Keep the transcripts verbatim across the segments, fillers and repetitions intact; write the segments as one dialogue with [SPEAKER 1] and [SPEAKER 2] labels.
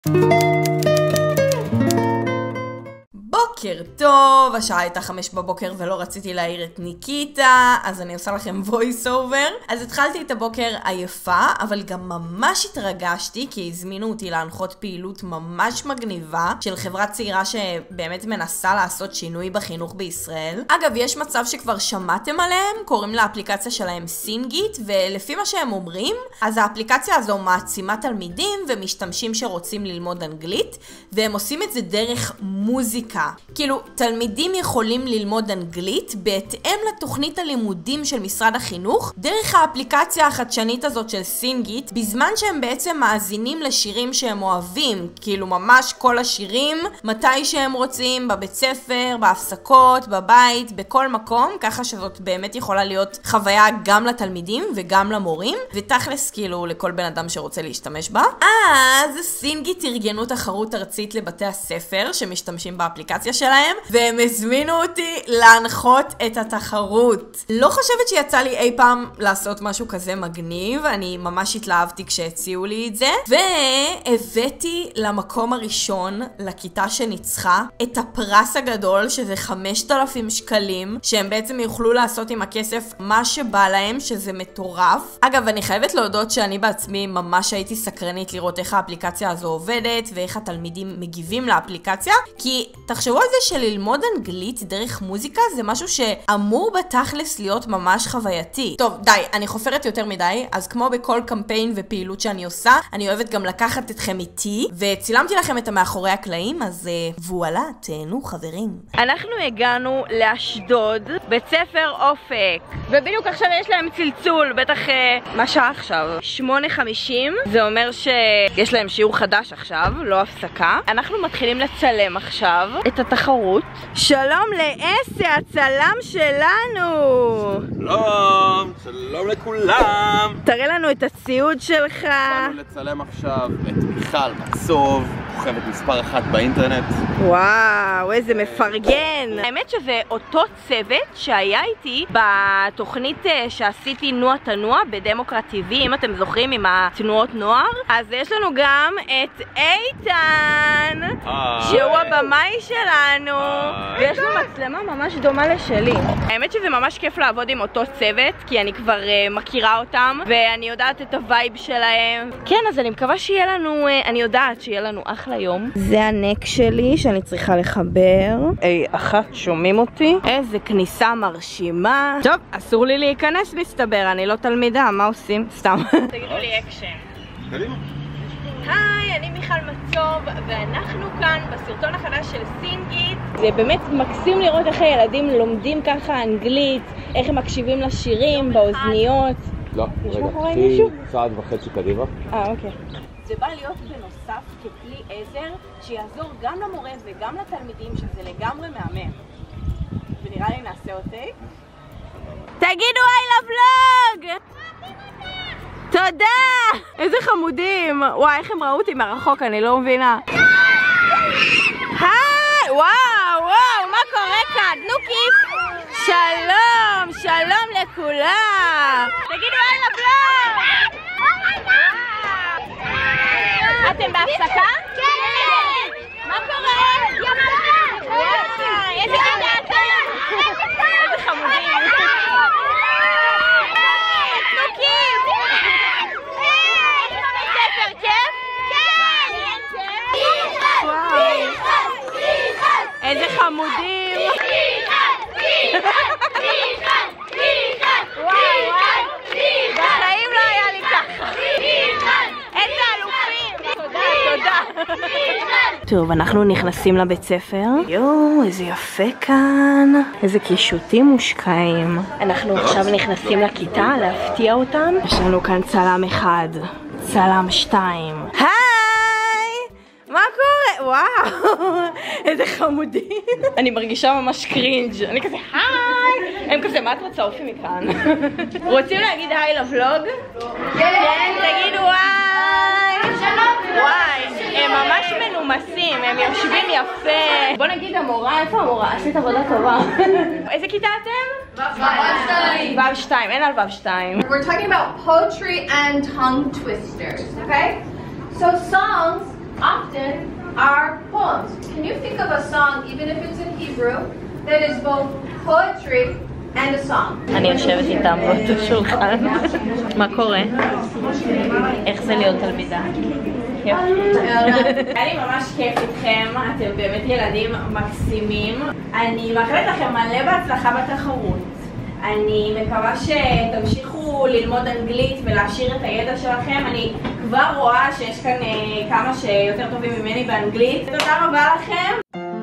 [SPEAKER 1] בוקר טוב, השעה הייתה חמש בבוקר ולא רציתי להעיר את ניקיטה, אז אני עושה לכם voice over. אז התחלתי את הבוקר עייפה, אבל גם ממש התרגשתי, כי הזמינו אותי להנחות פעילות ממש מגניבה של חברה צעירה שבאמת מנסה לעשות שינוי בחינוך בישראל. אגב, יש מצב שכבר שמעתם עליהם, קוראים לאפליקציה שלהם סינגיט, ולפי מה שהם אומרים, אז האפליקציה הזו מעצימה תלמידים ומשתמשים שרוצים ללמוד אנגלית, והם עושים את זה דרך מוזיקה. כאילו, תלמידים יכולים ללמוד אנגלית בהתאם לתוכנית הלימודים של משרד החינוך, דרך האפליקציה החדשנית הזאת של סינגיט, בזמן שהם בעצם מאזינים לשירים שהם אוהבים, כאילו ממש כל השירים, מתי שהם רוצים, בבית ספר, בהפסקות, בבית, בכל מקום, ככה שזאת באמת יכולה להיות חוויה גם לתלמידים וגם למורים, ותכלס כאילו לכל בן אדם שרוצה להשתמש בה. אז סינגיט ארגנו תחרות ארצית לבתי הספר שמשתמשים באפליקציה שלהם, והם הזמינו אותי להנחות את התחרות. לא חושבת שיצא לי אי פעם לעשות משהו כזה מגניב, אני ממש התלהבתי כשהציעו לי את זה, והבאתי למקום הראשון, לכיתה שניצחה, את הפרס הגדול, שזה חמשת אלפים שקלים, שהם בעצם יוכלו לעשות עם הכסף מה שבא להם, שזה מטורף. אגב, אני חייבת להודות שאני בעצמי ממש הייתי סקרנית לראות איך האפליקציה הזו עובדת, ואיך התלמידים מגיבים לאפליקציה, כי תחשבו על זה שללמוד אנגלית דרך מוזיקה זה משהו שאמור בתכלס להיות ממש חווייתי. טוב, די, אני חופרת יותר מדי, אז כמו בכל קמפיין ופעילות שאני עושה, אני אוהבת גם לקחת אתכם איתי, וצילמתי לכם את המאחורי הקלעים, אז וואלה, תהנו חברים. אנחנו הגענו לאשדוד, בית ספר אופק, ובדיוק עכשיו יש להם צלצול, בטח מה שעה עכשיו? שמונה חמישים, זה אומר שיש להם שיעור חדש עכשיו, לא הפסקה. אנחנו מתחילים לצלם עכשיו את התחרות. שלום לאסי, הצלם שלנו.
[SPEAKER 2] שלום, שלום לכולם.
[SPEAKER 1] תראה לנו את הציוד שלך.
[SPEAKER 2] באנו לצלם עכשיו את מיכל מצוב, כוכבת מספר אחת באינטרנט.
[SPEAKER 1] וואו, איזה מפרגן. האמת שזה אותו צוות שהיה איתי בתוכנית שעשיתי נוע תנוע בדמוקרט טיווי, אם אתם זוכרים, עם התנועות נוער. אז יש לנו גם את איתן, שהוא הבמאי שלנו, ויש לו מצלמה ממש דומה לשלי. האמת שזה ממש כיף לעבוד עם אותו צוות, כי אני כבר מכירה אותם ואני יודעת את הווייב שלהם. כן, אז אני מקווה שיהיה לנו, אני יודעת שיהיה לנו אחלה יום. זה הנק שלי שאני צריכה לחבר. היי, אחת, שומעים אותי? איזה כניסה מרשימה. טוב, אסור לי להיכנס מסתבר, אני לא תלמידה, מה עושים? סתם. תגידו לי אקשן.
[SPEAKER 2] קדימה.
[SPEAKER 1] היי, אני מיכל מצוב, ואנחנו כאן בסרטון החדש של סינגיט. זה באמת מקסים לראות איך הילדים לומדים ככה אנגלית, איך הם מקשיבים לשירים, באוזניות.
[SPEAKER 2] לא, רגע, תהי צעד וחצי קדימה.
[SPEAKER 1] אה, אוקיי. זה בא להיות בנוסף ככלי עזר שיעזור גם למורה וגם לתלמידים, שזה לגמרי מהמם. ונראה לי נעשה אותי. תגידו היי לבלוג! תודה! איזה חמודים! וואי, איך הם ראו אותי מרחוק, אני לא מבינה. היי! וואו, וואו, מה קורה כאן? תנו כיף! שלום! שלום לכולם! תגידו היי לבלוג! אתם בהפסקה? כן! מה קורה? וואי, איזה כיתה אתם! איזה חמודים! תנו כיף! איזה חמודים! וואי וואי! בחיים לא היה לי ככה! איזה אלופים! תודה, תודה! טוב, אנחנו נכנסים לבית ספר. יואו, איזה יפה כאן. איזה קישוטים מושקעים. אנחנו עכשיו נכנסים לכיתה להפתיע אותם. יש לנו כאן צלם אחד, צלם שתיים. מה קורה? וואו, איזה חמודים. אני מרגישה ממש קרינג'. אני כזה היי. הם כזה, מה את רוצה? עופי מכאן. רוצים להגיד היי לבלוג? כן, תגידו היי. וואי, הם ממש מנומסים, הם יושבים יפה. בוא נגיד המורה, איפה המורה? עשית עבודה טובה. איזה כיתה אתם?
[SPEAKER 3] וו שתיים.
[SPEAKER 1] וו שתיים, אין על וו שתיים.
[SPEAKER 3] We're talking about poetry and tongue twisters, okay? So songs often are poems. Can you think of a song, even if it's in Hebrew, that is both poetry and a song?
[SPEAKER 1] אני יושבת איתם באותו שולחן. מה קורה? איך זה להיות תלמידה? כיף. היה לי ממש כיף איתכם, אתם באמת ילדים מקסימים. אני מאחלת לכם מלא בהצלחה בתחרות. אני מקווה שתמשיכו ללמוד אנגלית ולהשאיר את הידע שלכם. אני כבר רואה שיש כאן כמה שיותר טובים ממני באנגלית. תודה רבה לכם.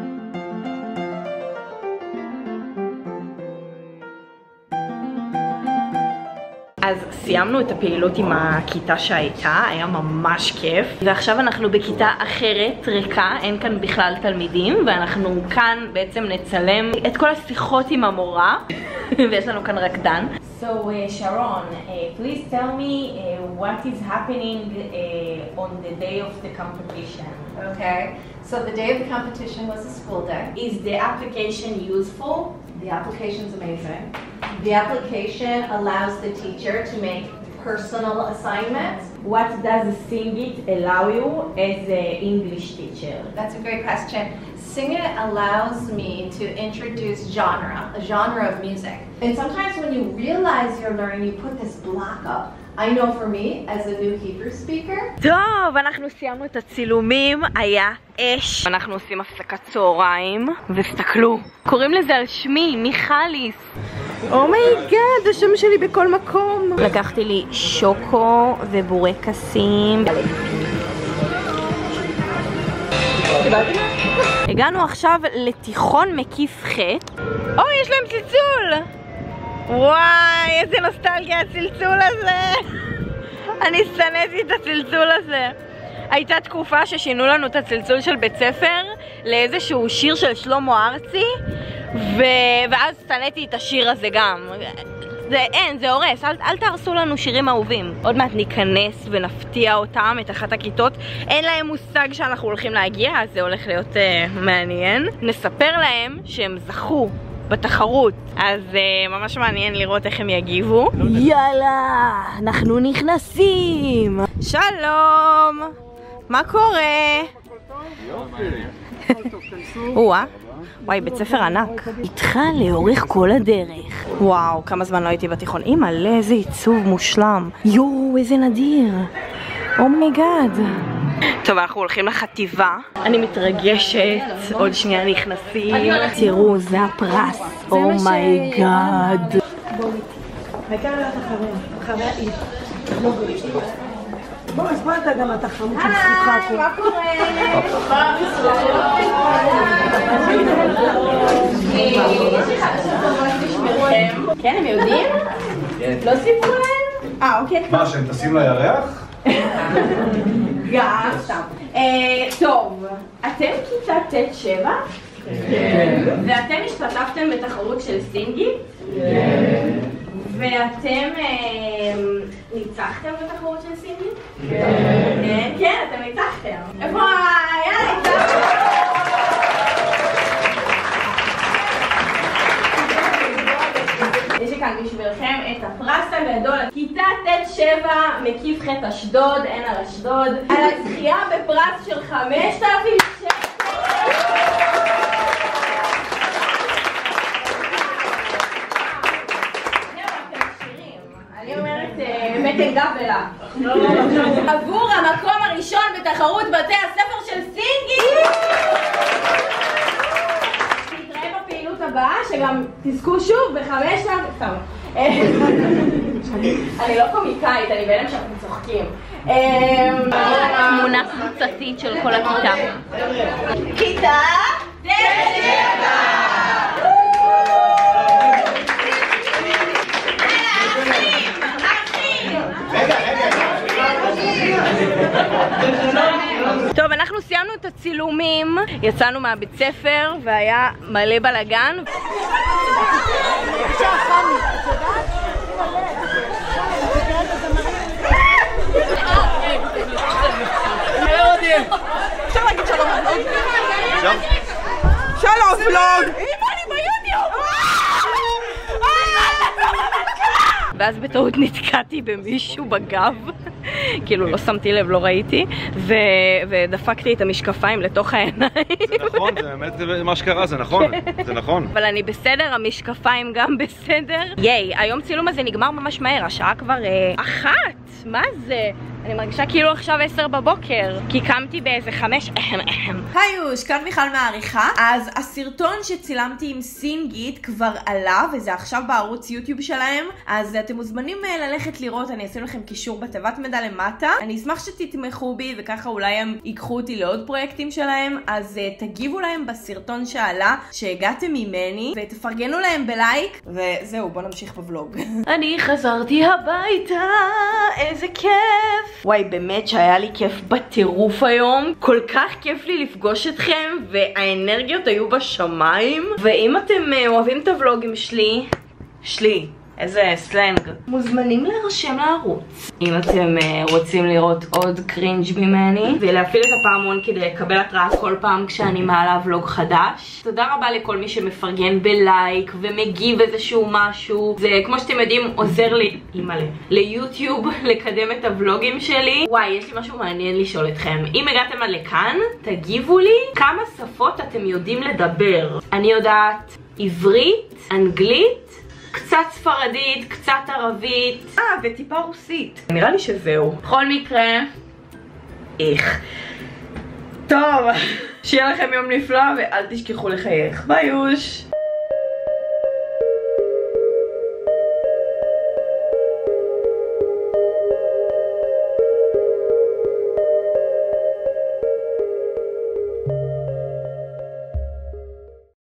[SPEAKER 1] אז סיימנו את הפעילות עם הכיתה שהייתה, היה ממש כיף. ועכשיו אנחנו בכיתה אחרת, ריקה, אין כאן בכלל תלמידים, ואנחנו כאן בעצם נצלם את כל השיחות עם המורה, ויש לנו כאן רקדן. So uh, Sharon, uh, please tell me uh, what is happening uh, on the day of the competition.
[SPEAKER 3] Okay, so the day of the competition was a school day.
[SPEAKER 1] Is the application useful?
[SPEAKER 3] The application's amazing. The application allows the teacher to make personal assignments.
[SPEAKER 1] What does Sing It allow you as an English teacher?
[SPEAKER 3] That's a great question. Sing It allows me to introduce genre, a genre of music. And sometimes when you realize you're learning, you put this block up. I know for me, as a new Hebrew speaker.
[SPEAKER 1] טוב, אנחנו סיימנו את הצילומים, היה אש. אנחנו עושים הפסקת צהריים, וסתכלו. קוראים לזה על שמי, מיכליס. אומייגאד, השם שלי בכל מקום. לקחתי לי שוקו ובורקסים. הגענו עכשיו לתיכון מקיף ח'. אוי, יש להם צלצול! וואי, איזה נוסטלגיה הצלצול הזה. אני שנאתי את הצלצול הזה. הייתה תקופה ששינו לנו את הצלצול של בית ספר לאיזשהו שיר של שלמה ארצי, ו... ואז שנאתי את השיר הזה גם. זה אין, זה הורס, אל, אל תהרסו לנו שירים אהובים. עוד מעט ניכנס ונפתיע אותם, את אחת הכיתות. אין להם מושג שאנחנו הולכים להגיע, אז זה הולך להיות uh, מעניין. נספר להם שהם זכו בתחרות, אז uh, ממש מעניין לראות איך הם יגיבו. יאללה, אנחנו נכנסים. שלום, מה קורה? וואה, וואי, בית ספר ענק. איתך לאורך כל הדרך. וואו, כמה זמן לא הייתי בתיכון. אימא'לה, איזה עיצוב מושלם. יואו, איזה נדיר. אומייגאד. טוב, אנחנו הולכים לחטיבה. אני מתרגשת, עוד שנייה נכנסים. תראו, זה הפרס. אומייגאד. בואו איתי. העיקר להיות החבר. חבר איש.
[SPEAKER 4] בואו, אז פה אתה גם אתה חמוד של שיחה פה.
[SPEAKER 1] מה קורה? כן, הם יודעים? לא סיפרו להם? אה, אוקיי.
[SPEAKER 5] מה, שהם טסים לירח?
[SPEAKER 1] גם, סתם. טוב, אתם כיתה ט' שבע? כן. ואתם השתתפתם בתחרות של סינגי? כן. ואתם ניצחתם בתחרות של סינגי? כן. כן, אתם ניצחתם. איפה ה... יאללה, ניצחתם! יש לי כאן בשבילכם את הפרס הגדול. כיתה ט' שבע מקיף ח' אשדוד, אין על אשדוד, על הזכייה בפרס של חמשת אלפים שקל. אני אומרת מתן גב ולה. עבור המקום הראשון בתחרות בתי הספר של סינגי. נתראה בפעילות הבאה, שגם תזכו שוב בחמש סתם. אני לא קומיקאית, אני בהלם שאנחנו צוחקים. תמונה קבוצתית של כל הכיתה. כיתה ט' שבע. טוב, אנחנו סיימנו את הצילומים, יצאנו מהבית ספר והיה מלא בלגן.
[SPEAKER 4] אפשר להגיד שלום ולוג? שלום ולוג! אימא, אני ביוטיוב!
[SPEAKER 1] ואז בטעות נתקעתי במישהו בגב כאילו לא שמתי לב, לא ראיתי, ודפקתי את המשקפיים לתוך העיניים.
[SPEAKER 5] זה נכון, זה באמת מה שקרה, זה נכון, זה נכון.
[SPEAKER 1] אבל אני בסדר, המשקפיים גם בסדר. ייי, היום צילום הזה נגמר ממש מהר, השעה כבר אחת, מה זה? אני מרגישה כאילו עכשיו עשר בבוקר, כי קמתי באיזה חמש, אהם אהם. היוש, כאן מיכל מעריכה. אז הסרטון שצילמתי עם סינגית כבר עלה, וזה עכשיו בערוץ יוטיוב שלהם, אז אתם מוזמנים ללכת לראות, אני אשים לכם קישור בתיבת מידע למטה. אני אשמח שתתמכו בי, וככה אולי הם ייקחו אותי לעוד פרויקטים שלהם, אז uh, תגיבו להם בסרטון שעלה, שהגעתם ממני, ותפרגנו להם בלייק, וזהו, בוא נמשיך בוולוג. אני חזרתי הביתה, איזה כיף! וואי, באמת שהיה לי כיף בטירוף היום. כל כך כיף לי לפגוש אתכם, והאנרגיות היו בשמיים. ואם אתם אוהבים את הוולוגים שלי, שלי, איזה סלנג, מוזמנים להירשם לערוץ. אם אתם uh, רוצים לראות עוד קרינג' ממני, ולהפעיל את הפעמון כדי לקבל התראה כל פעם כשאני מעלה ולוג חדש. תודה רבה לכל מי שמפרגן בלייק ומגיב איזשהו משהו. זה, כמו שאתם יודעים, עוזר לי, אימא'לה, ליוטיוב לקדם את הוולוגים שלי. וואי, יש לי משהו מעניין לשאול אתכם. אם הגעתם עד לכאן, תגיבו לי כמה שפות אתם יודעים לדבר. אני יודעת עברית, אנגלית, קצת ספרדית, קצת ערבית, אה, וטיפה רוסית. נראה לי שזהו. בכל מקרה, איך. טוב, שיהיה לכם יום נפלא ואל תשכחו לחייך. ביי יוש.